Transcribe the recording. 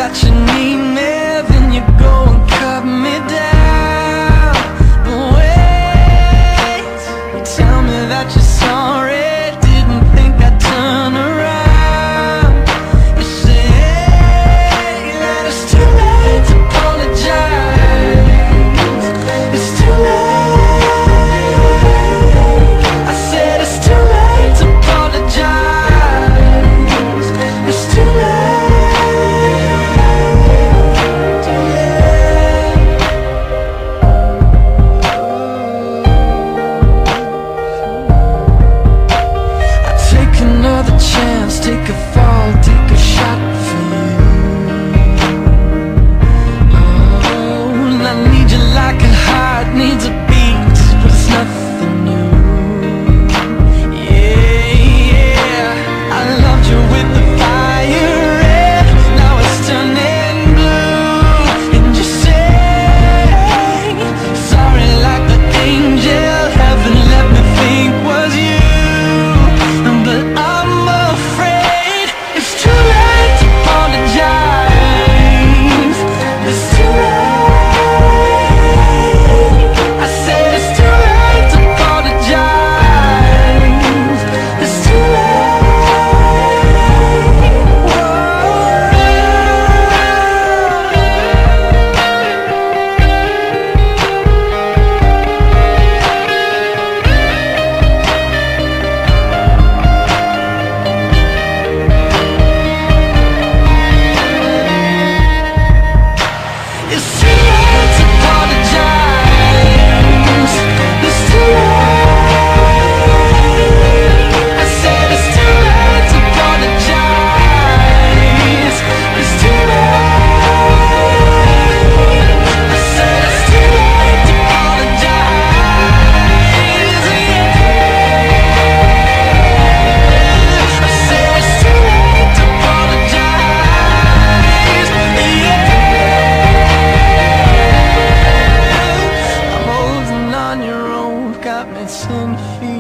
that you need me, then you go and cut me down. But wait, you tell me that you're sorry, didn't think I'd turn around. You say that it's too late to apologize. It's too late. I said it's too late to apologize. It's too another chance, take a fall, take a shot for you. Oh, and I need you like a heart needs a beat, but it's nothing new. Yeah, yeah, I loved you with the fire red, now it's turning blue. And you say sorry like the angel heaven let me think was you. But I'm afraid it's too late to apologize. It's too late. I said it's too late to apologize. It's too It's too late to apologize. It's too late. I said it's too late to apologize. It's too late. I said it's too late to apologize. Yeah. I said it's too late to apologize. Yeah. On your own, got me 10 feet